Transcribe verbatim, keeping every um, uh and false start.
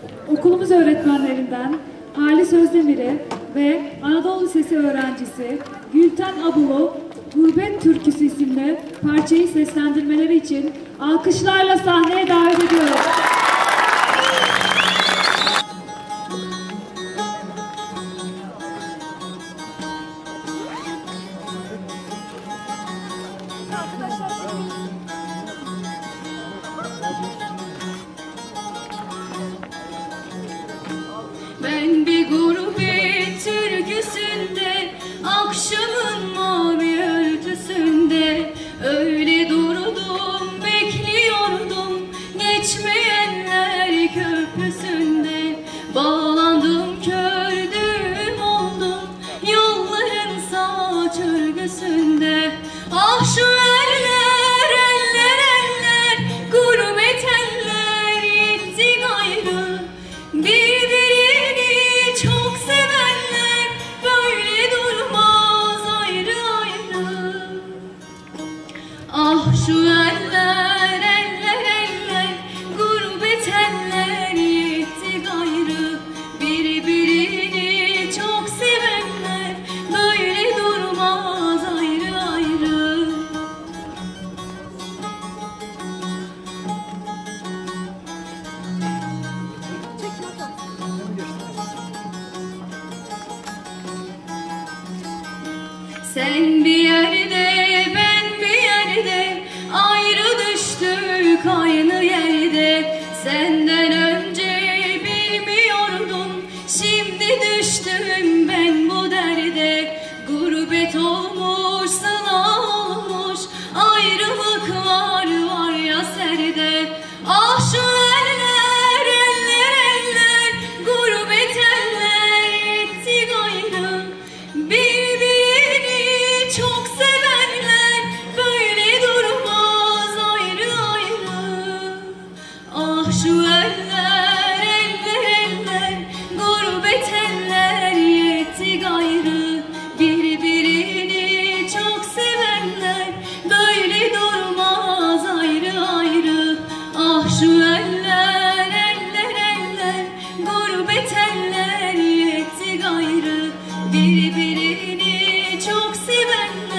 okulumuz öğretmenlerinden Halis Özdemir'e ve Anadolu Lisesi öğrencisi Gülten Abulu Gurbet Türküsü isimli parçayı seslendirmeleri için alkışlarla sahneye davet ediyorum. Ben bir gurbet türküsünde, akşamın mavi örtüsünde öyle durdum, bekliyordum geçmeyenler köprüsünde. Bağlandım, kördüm oldum yolların saç örgüsünde. Ah şu eller, eller, eller, gurbet eller gitti gayrı. Birbirini çok sevenler böyle durmaz ayrı ayrı. Ah şu eller, eller, eller, gurbet eller yetti gayrı. Birbirini çok sevenler böyle durmaz ayrı ayrı. Sen bir yerde, ben bir yerde, ayrı düştük aynı yerde. Senden önce bilmiyordum, şimdi düştüm ben bu derde. Gurbet olmuş, sıla olmuş, ayrılık var var ya serde. Ah şu eller, eller, eller, gurbet eller etti gayrı. Birbirini çok sevenler böyle durmaz ayrı ayrı. Ah şu eller, eller, eller, gurbet eller yetti gayrı. Birbirini çok sevenler böyle durmaz ayrı ayrı. Ah şu eller, eller, eller, gurbet eller yetti gayrı. Birbirini çok sevenler